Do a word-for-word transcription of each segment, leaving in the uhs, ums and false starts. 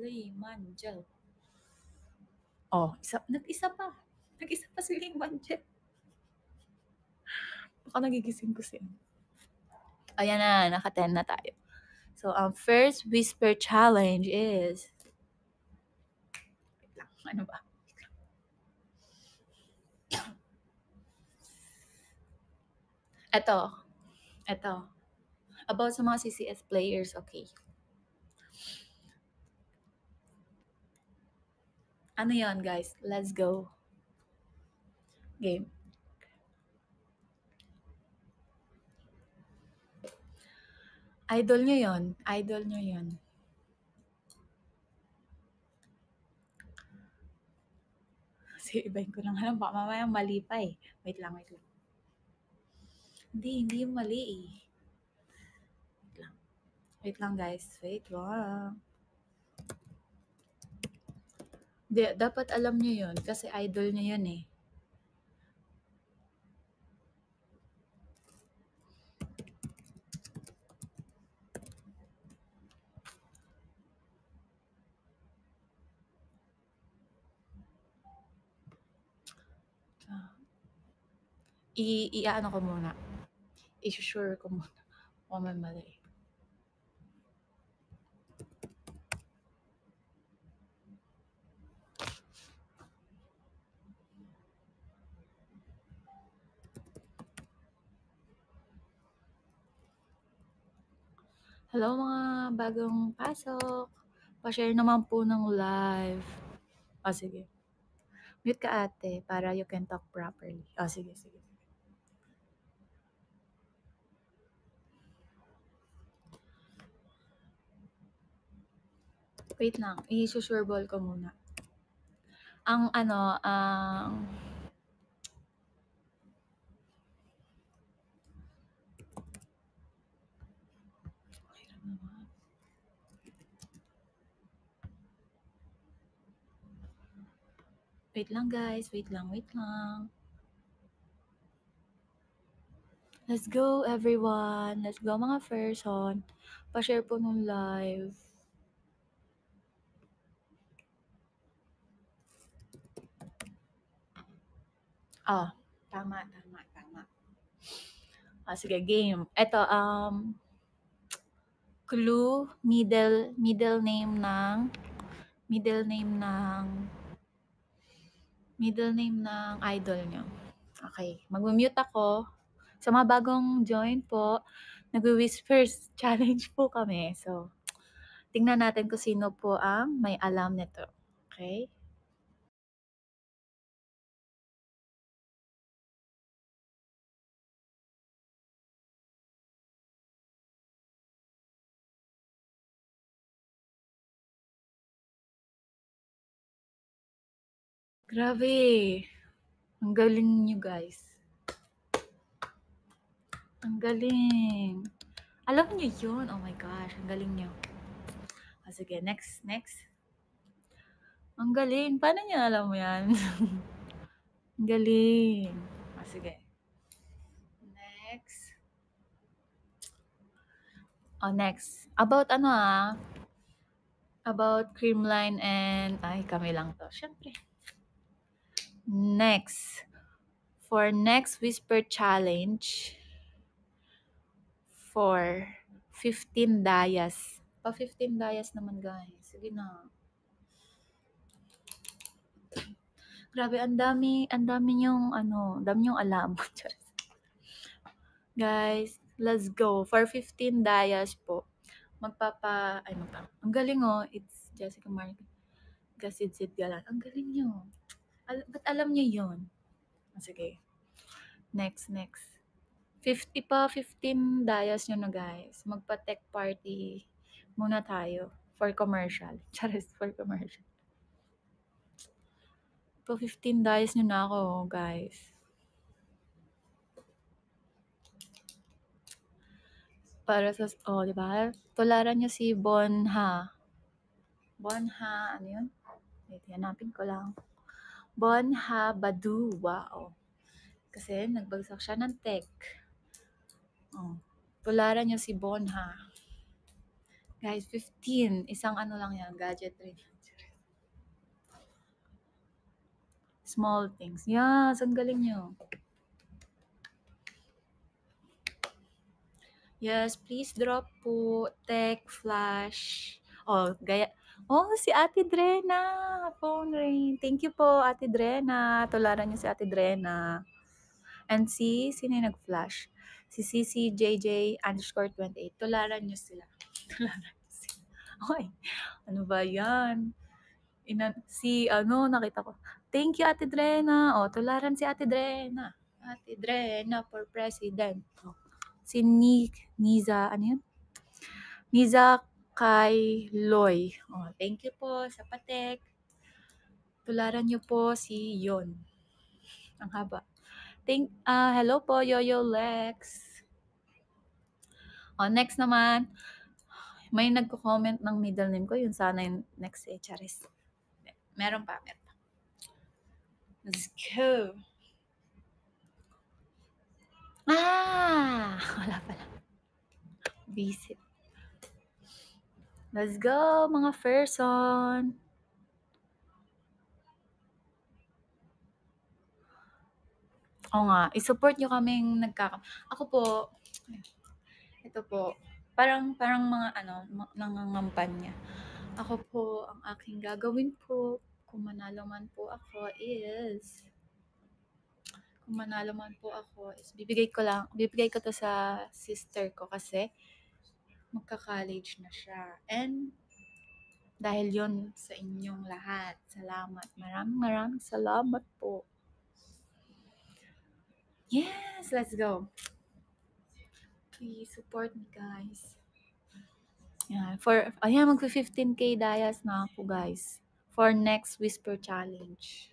Layman gel. Oh, isa, nag-isa pa. Nag-isa pa si Layman gel. Baka nagigising ko siya. Ayan na, naka-ten na tayo. So, ang first whisper challenge is... Wait lang, ano ba? Ito. Ito. About sa mga C C S players, okay. Ano yon guys? Let's go. Game. Idol nyo yon. Idol nyo yon. Kasi ibahin ko lang alam. Baka mamaya mali pa eh. Wait lang, wait lang. Hindi, hindi yung mali eh. Wait lang. Wait lang guys. Wait lang. Di, dapat alam nyo yun. Kasi idol nyo yun eh. I, i-ano ko muna. I-sure ko muna. Kung may mali. Hello mga bagong pasok. Pa-share naman po ng live. O oh, sige. Mute ka ate para you can talk properly. O oh, sige, sige. Wait lang. I-sure ball ko muna. Ang ano, ang... Wait lang guys. Wait lang, wait lang. Let's go everyone. Let's go mga person. Pa-share po nung live. Ah, tama, tama, tama. Ah, sige, game. Ito, um, clue, middle, middle name ng, middle name ng, middle name ng idol nyo. Okay, mag-mute ako. Sa mga bagong join po, nag-whispers challenge po kami. So, tingnan natin kung sino po ang may alam nito. Okay? Grabe. Ang galing nyo guys. Ang galing. Alam nyo yun? Oh my gosh, ang galing nyo. Oh, sige, next, next. Ang galing. Paano nyo alam mo yan? Ang galing. Oh, sige. Next. Oh, next. About ano ah? About Creamline and... Ay, kami lang to. Siyempre. Next. For next Whisper Challenge, for fifteen dayas. Pa fifteen dayas naman guys. Sige na. Grabe, ang dami, ang dami yung ano, dami yung alam. Guys, let's go. For fifteen dayas po, magpapa, ay magpapa. Ang galing oh, it's Jessica Mark. Gasid-sid galan. Ang galing nyo. Al- ba't alam nyo yun? Oh, sige. Next, next. fifty pa, fifteen dayas nyo na guys. Magpa-tech party muna tayo for commercial. Charis, for commercial. Pa fifteen dayas nyo na ako guys. Para sa, oh, di ba? Tularan nyo si Bonha. Bonha, ano yun? Wait, hanapin ko lang. Bonha Badu. Wow. Kasi nagbagsak siya ng tech. Oh. Tularan nyo si Bonha. Guys, fifteen. Isang ano lang yan, gadgetry. Small things. Yes, ang galing nyo. Yes, please drop po. Tech, flash. Oh, gaya. Oh, si Ate Drena. Phone ring. Thank you po, Ate Drena. Tularan niyo si Ate Drena. And si, sino yung nag-flash? Si C C J J underscore twenty-eight. Tularan niyo sila. Tularan niyo sila. Oy, ano ba yan? Ina, si, ano, nakita ko. Thank you, Ate Drena. O, tularan si Ate Drena. Ate Drena for president. O, si Nick, Niza, ano yun? Niza kay Loy. O, thank you po sa patek. Tularan niyo po si Yon. Ang haba. Thank, ah hello po, Yoyo Lex. O, next naman, may nagko-comment ng middle name ko. Yun sana yung next eh, Charis. Meron pa, meron pa. Let's go. Ah! Wala pala. Visit. Let's go, mga person. Oo nga, i-support nyo kaming nagkaka... Ako po, ito po, parang, parang mga ano, ma- nangangampanya. Ako po, ang aking gagawin po, kung manalo man po ako is, kung manalo man po ako is, bibigay ko lang, bibigay ko to sa sister ko kasi magka-college na siya. And, dahil yon sa inyong lahat. Salamat. Maraming maraming salamat po. Yes, let's go. Please support me, guys. Yan. For, ayan, mag-fifteen K dayas na ako, guys. For next Whisper Challenge.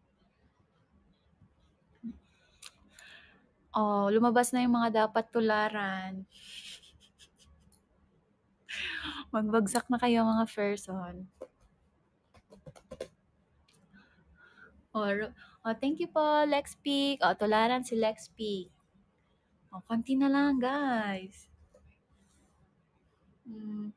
Oh, lumabas na yung mga dapat tularan. Magbagsak na kayo, mga person. Or, oh, thank you po, Lex Peak. Oh, tularan si Lex Peak. Oh, konti na lang, guys. Hmm.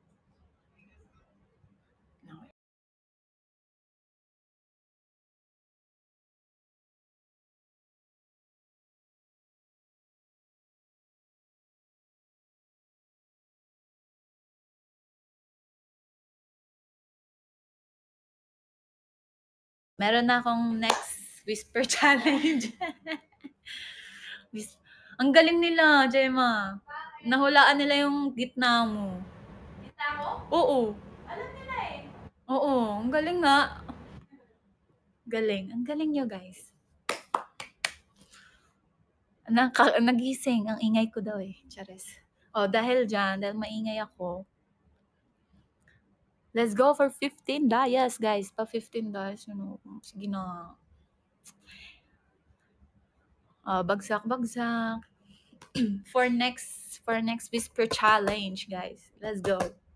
Meron na akong next Whisper Challenge. Whis- Ang galing nila, Gemma. Nahulaan nila yung gitna mo. Gitna ko? Oo. Alam nila eh. Oo, ang galing nga. Galing. Ang galing nyo, guys. Naka, nagising. Ang ingay ko daw eh. Charis. Oh, dahil dyan, dahil maingay ako, let's go for fifteen dayas, guys. Pa fifteen dayas, you know. Sige na. Uh, bagsak, bagsak. for next, for next Whisper Challenge, guys. Let's go.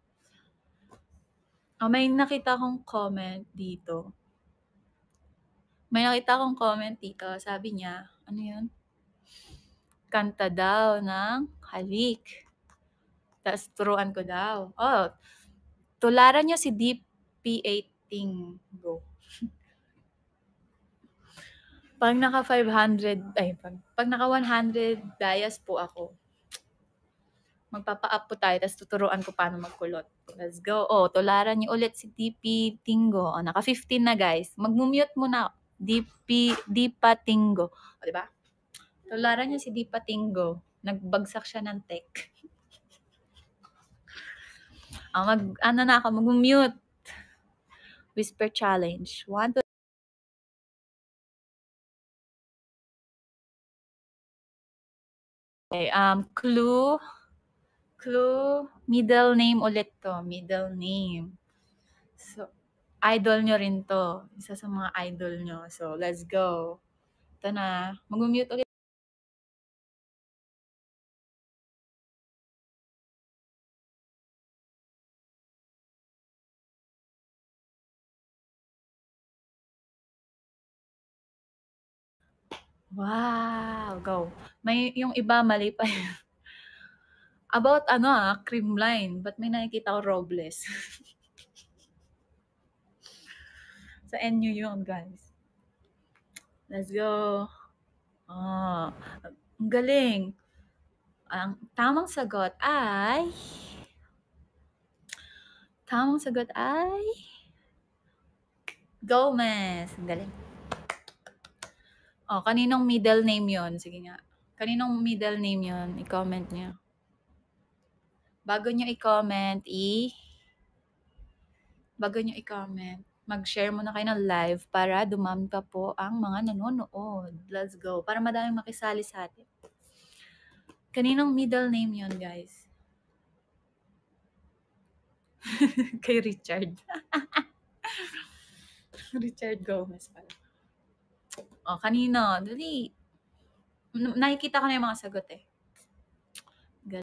Oh, may nakita akong comment dito. May nakita akong comment dito. Sabi niya, ano yun? Kanta daw ng Halik. Tapos turuan ko daw. Oh, tularan niyo si D P eight Tingo. Pag naka five hundred, ay, pag, pag naka one hundred dayas po ako, magpapa-up po tayo, tapos tuturuan ko paano magkulot. Let's go. Oh, tularan niyo ulit si D P Tingo. Oh, naka fifteen na, guys. Mag-mute muna. D P, Dipa Tingo. O, oh, diba? Tularan niyo si Dipa Tingo. Nagbagsak siya ng tech. Oh, mag, ano na ako, mag-mute. Whisper Challenge. One, two, okay, um, clue. Clue. Middle name ulit to. Middle name. So, idol nyo rin to. Isa sa mga idol nyo. So, let's go. Ito na. Mag-mute ulit. Wow. Go. May, yung iba mali pa. About ano, ah, Creamline. Ba't may nakikita ko Robles? Sa N U yun, guys. Let's go. Oh, ang galing. Ang tamang sagot ay... Tamang sagot ay... Gomez. Ang galing. Oh, kaninong middle name yon? Sige nga. Kaninong middle name yon? I-comment nyo. Bago nyo i-comment, i... Bago nyo i-comment, mag-share muna kayo ng live para dumami pa po ang mga nanonood. Let's go. Para madaming makisali sa atin. Kaninong middle name yon, guys? Kay Richard. Richard Gomez pala. O, kanino? Dali. N- Nakikita ko na yung mga sagot eh.